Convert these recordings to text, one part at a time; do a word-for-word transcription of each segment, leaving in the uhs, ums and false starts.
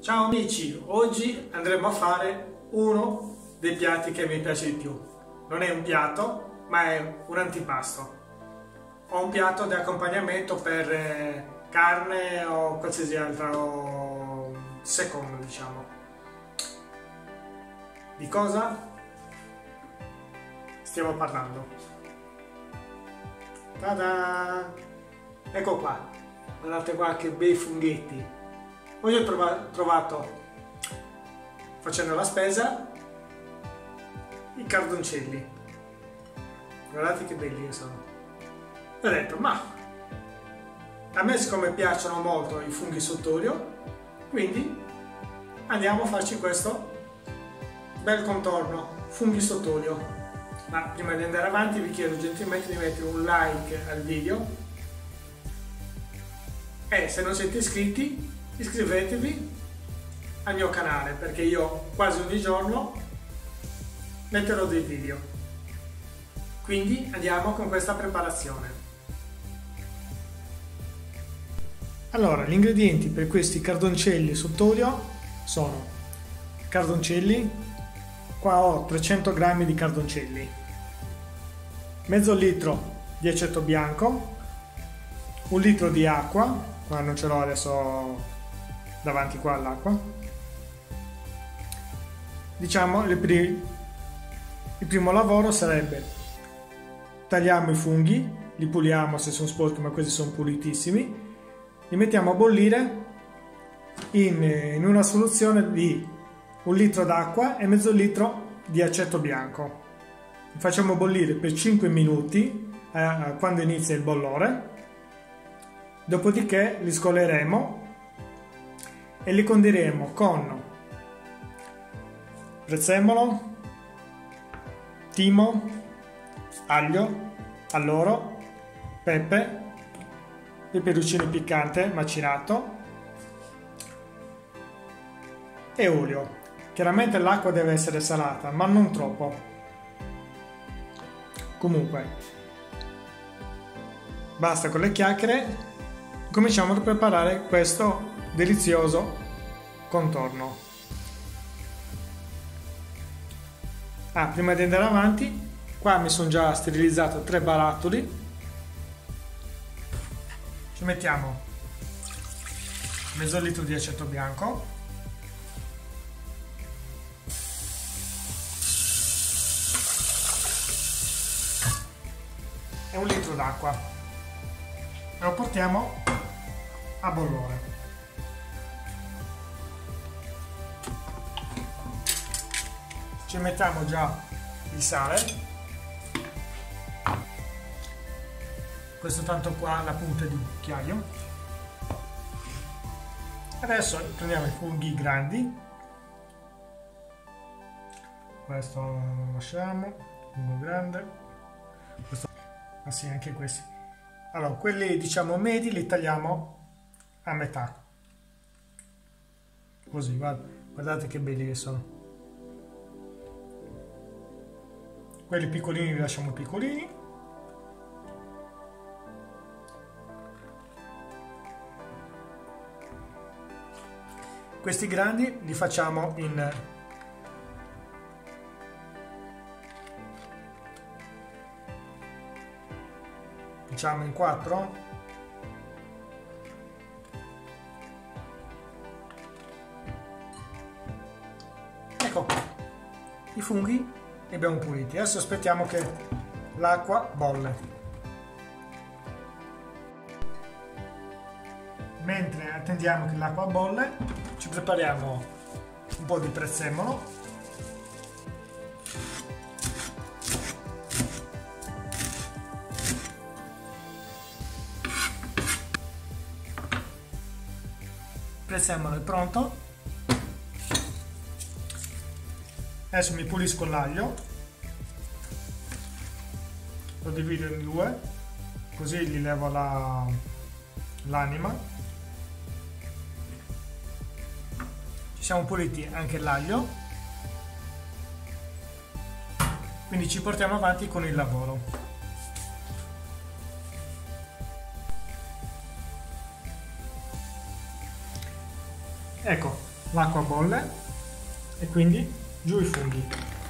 Ciao amici, oggi andremo a fare uno dei piatti che mi piace di più. Non è un piatto, ma è un antipasto. Ho un piatto di accompagnamento per eh, carne o qualsiasi altro secondo, diciamo. Di cosa stiamo parlando? Tada! Ecco qua, guardate qua che bei funghetti. Oggi ho trovato, facendo la spesa, i cardoncelli. Guardate che belli che sono. E ho detto, ma a me siccome piacciono molto i funghi sott'olio, quindi andiamo a farci questo bel contorno, funghi sott'olio. Ma prima di andare avanti vi chiedo gentilmente di mettere un like al video e se non siete iscritti iscrivetevi al mio canale, perché io quasi ogni giorno metterò dei video. Quindi andiamo con questa preparazione. Allora, gli ingredienti per questi cardoncelli sott'olio sono cardoncelli, qua ho trecento grammi di cardoncelli, mezzo litro di aceto bianco, un litro di acqua, qua non ce l'ho adesso davanti qua all'acqua. Diciamo il, pri il primo lavoro sarebbe tagliamo i funghi, li puliamo se sono sporchi, ma questi sono pulitissimi, li mettiamo a bollire in, in una soluzione di un litro d'acqua e mezzo litro di aceto bianco. Li facciamo bollire per cinque minuti eh, quando inizia il bollore, dopodiché li scoleremo e li condiremo con prezzemolo, timo, aglio, alloro, pepe, peperoncino piccante macinato e olio. Chiaramente l'acqua deve essere salata, ma non troppo. Comunque, basta con le chiacchiere, cominciamo a preparare questo delizioso contorno. Ah, prima di andare avanti, qua mi sono già sterilizzato tre barattoli. Ci mettiamo mezzo litro di aceto bianco, e un litro d'acqua e lo portiamo a bollore. Ci mettiamo già il sale, questo tanto qua la punta di un cucchiaio. Adesso prendiamo i funghi grandi, questo lo lasciamo, fungo grande, questo, ah sì, anche questi. Allora, quelli diciamo medi li tagliamo a metà, così, guarda, guardate che belli che sono. Quelli piccolini li lasciamo piccolini. Questi grandi li facciamo in diciamo in quattro. Ecco qua, i funghi li abbiamo puliti. Adesso aspettiamo che l'acqua bolle. Mentre attendiamo che l'acqua bolle, ci prepariamo un po' di prezzemolo, il prezzemolo è pronto. Adesso mi pulisco l'aglio, lo divido in due, così gli levo la, l'anima. Ci siamo puliti anche l'aglio, quindi ci portiamo avanti con il lavoro. Ecco, l'acqua bolle e quindi giù i funghi.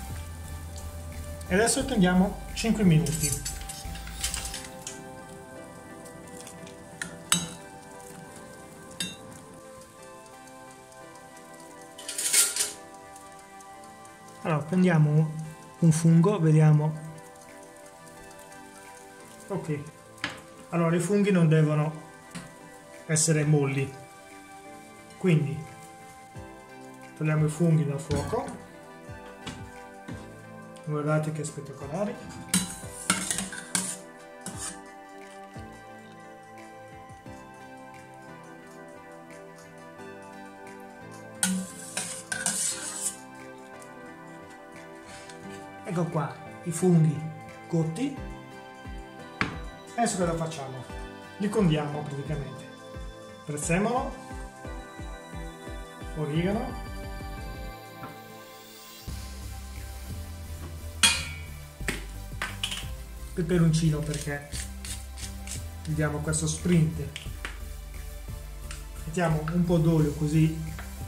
E adesso tendiamo cinque minuti. Allora prendiamo un fungo, vediamo. Ok, allora i funghi non devono essere molli, quindi togliamo i funghi dal fuoco. Guardate che spettacolari. Ecco qua i funghi cotti. Adesso cosa facciamo? Li condiamo praticamente. Prezzemolo, origano, peperoncino perché gli diamo questo sprint. Mettiamo un po' d'olio così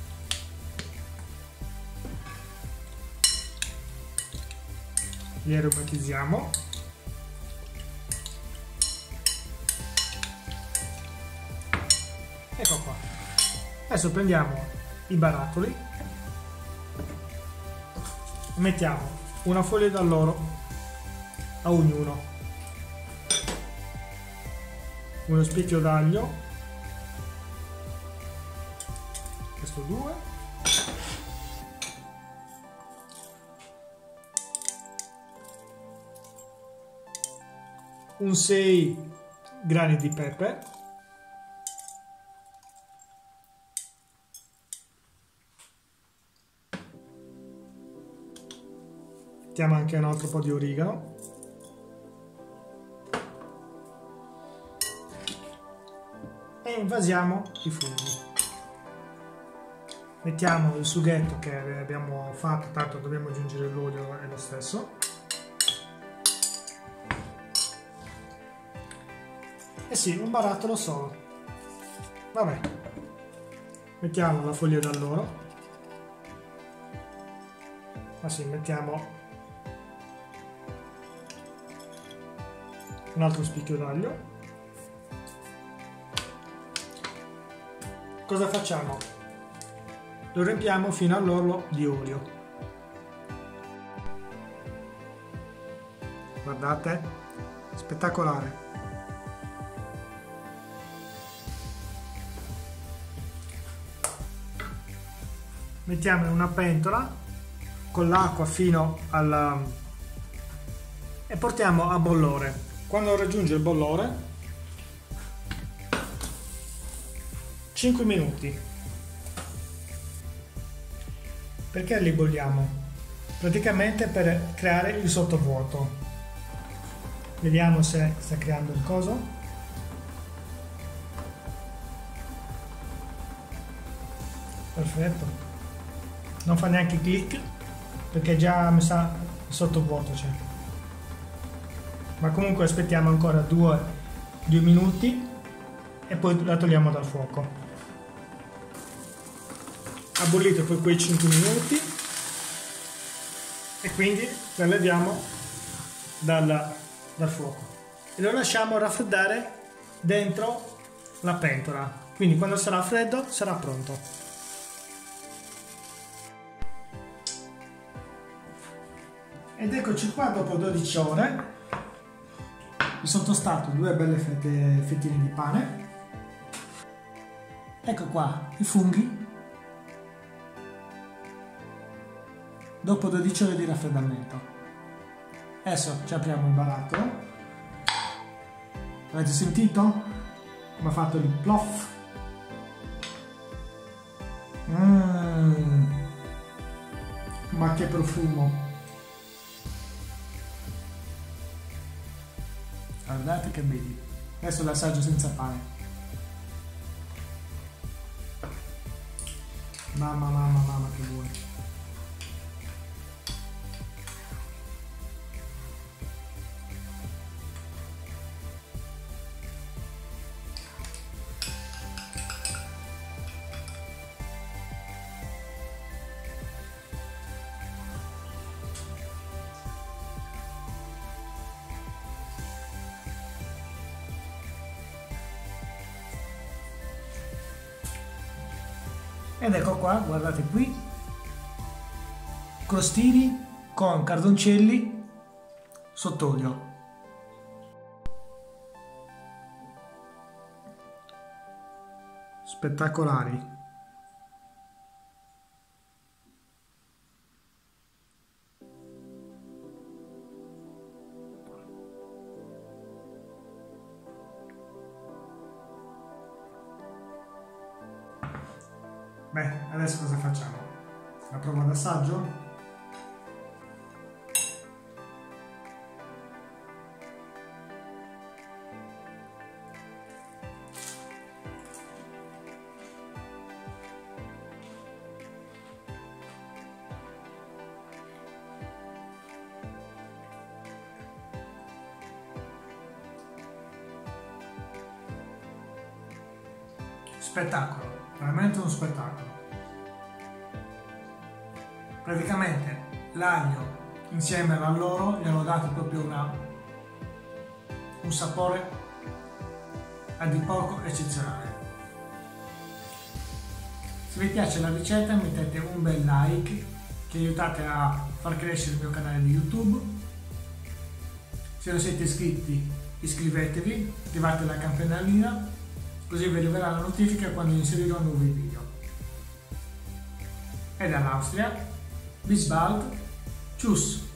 li aromatizziamo. Ecco qua. Adesso prendiamo i barattoli, mettiamo una foglia d'alloro a ognuno, uno spicchio d'aglio, questo due, un sei grani di pepe, mettiamo anche un altro po' di origano, e invasiamo i funghi. Mettiamo il sughetto che abbiamo fatto, tanto dobbiamo aggiungere l'olio, è lo stesso. Eh sì, un barattolo solo. Vabbè. Mettiamo la foglia d'alloro. Ma sì, mettiamo un altro spicchio d'aglio. Cosa facciamo? Lo riempiamo fino all'orlo di olio. Guardate, spettacolare. Mettiamo in una pentola con l'acqua fino alla e portiamo a bollore. Quando raggiunge il bollore, cinque minuti. Perché li bolliamo? Praticamente per creare il sottovuoto. Vediamo se sta creando il coso. Perfetto. Non fa neanche click perché già mi sa il sottovuoto c'è. Ma comunque aspettiamo ancora due, due minuti e poi la togliamo dal fuoco. Ha bollito per quei cinque minuti e quindi la leviamo dal, dal fuoco e lo lasciamo raffreddare dentro la pentola. Quindi quando sarà freddo sarà pronto. Ed eccoci qua dopo dodici ore. Mi sono tostato due belle fette, fettine di pane. Ecco qua i funghi dopo dodici ore di raffreddamento. Adesso ci apriamo il barattolo. Avete sentito? Come ha fatto il plof? Mm. Ma che profumo! Guardate che belli. Adesso l'assaggio senza pane. Mamma, mamma, mamma, che buono. Ed ecco qua, guardate qui, crostini con cardoncelli sott'olio. Spettacolari. Beh, adesso cosa facciamo? La prova d'assaggio? Spettacolo, veramente uno spettacolo. Praticamente l'aglio insieme all'alloro gli hanno dato proprio una, un sapore a di poco eccezionale. Se vi piace la ricetta mettete un bel like che aiutate a far crescere il mio canale di YouTube. Se non siete iscritti iscrivetevi, attivate la campanellina così vi arriverà la notifica quando inserirò nuovi video. E dall'Austria, bis bald, tschüss!